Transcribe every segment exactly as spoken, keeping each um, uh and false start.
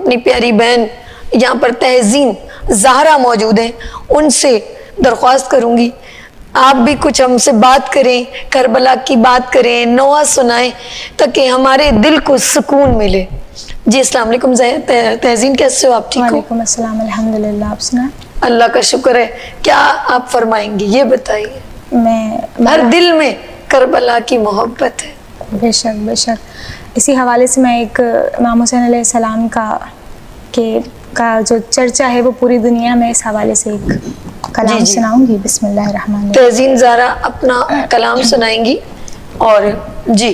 اپنی پیاری بہن یہاں پر تہزین زہرا موجود ہیں، ان سے درخواست کروں گی آپ بھی کچھ ہم سے بات کریں، کربلا کی بات کریں، نوحہ سنائیں تاکہ ہمارے دل کو سکون ملے۔ جی السلام علیکم تہزین، کیسے ہو آپ؟ ٹھیک ہو؟ وعلیکم السلام، الحمدللہ، آپ سنائیں؟ اللہ کا شکر ہے۔ کیا آپ فرمائیں گی یہ بتائیے؟ میں ہر دل میں کربلا کی محبت ہے۔ بے شک بے شک، اسی حوالے سے میں ایک امام حسین علیہ السلام کا کہ کا جو چرچا ہے وہ پوری دنیا میں، اس حوالے سے ایک کلام جی جی سناؤں گی۔ بسم اللہ الرحمن الرحیم۔ تہزین زہرا اپنا کلام سنائیں گی۔ اور جی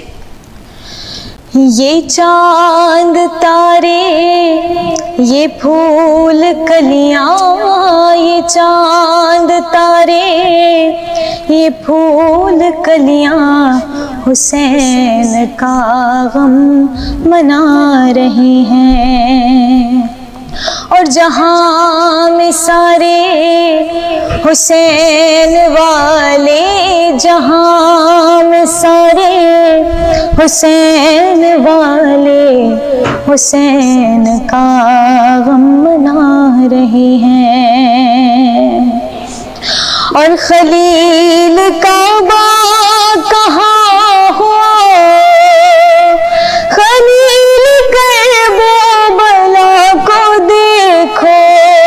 یہ چاند تارے، یہ پھول کلیاں، یہ چاند تارے، یہ پھول کلیاں حسین کا غم منا رہی ہیں، اور جہاں میں سارے حسین والے، جہاں میں سارے حسین والے حسین کا غم منا رہے ہیں، اور خلیل کعبہ کہاں ہوا، خلیل کربلا کو دیکھو،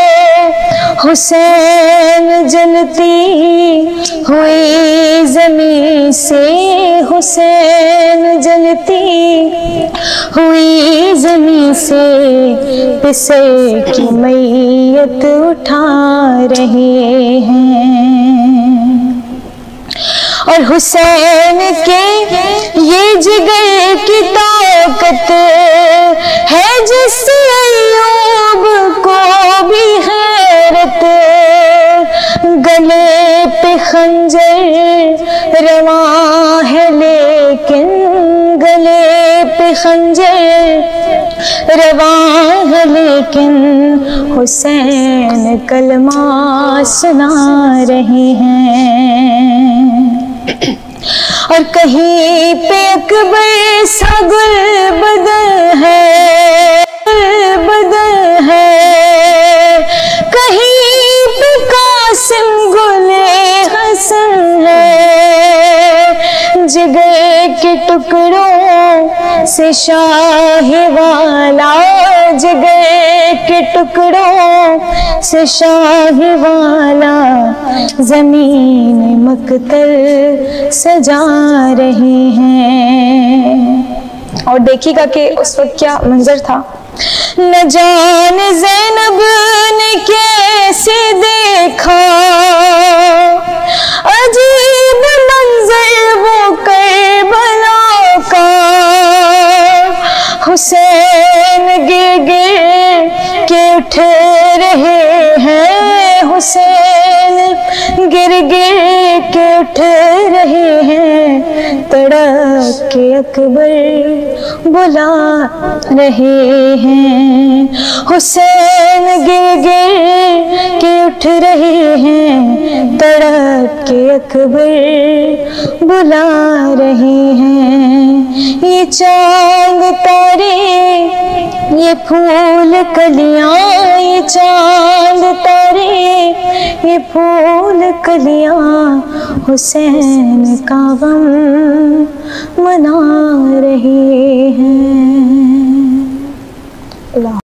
حسین جلتی ہوئی زمین سے، حسین جلتی ہوئی زمین سے پسر کی میت اٹھا رہے ہیں، اور حسین کے یہ جگر کی طاقت ہے جس سے ایوب کو بھی حیرت، گلے پہ خنجر رواں ہے لیکن، گلے پہ خنجر رواں ہے لیکن، حسین کلمہ سنا رہے ہیں، اور کہیں پہ اکبر سا گل بدن ہے، گل بدن ہے، کہیں پہ قاسم گل حسن ہے، جگر کے ٹکڑوں سے شاہ والا، جگر کے ٹکڑوں سے شاہ والا زمین مقتل سجا رہے ہیں۔ اور دیکھیے گا کہ اس وقت کیا منظر تھا، نہ جان زینب نے کیسے دیکھا، عجیب منظر وہ کربلا کا، حسین گر گر کے اٹھ رہے ہیں، حسین گر گر کے اٹھ رہے ہیں، تڑپ کے اکبر بلا رہے ہیں، حسین گر گر کے اٹھ رہے ہیں، تڑپ کے اکبر بلا رہے ہیں، یہ چاند تارے، یہ پھول کلیاں، یہ چاند تارے، یہ پھول کلیاں حسین کا غم منا رہے ہیں۔ اللہ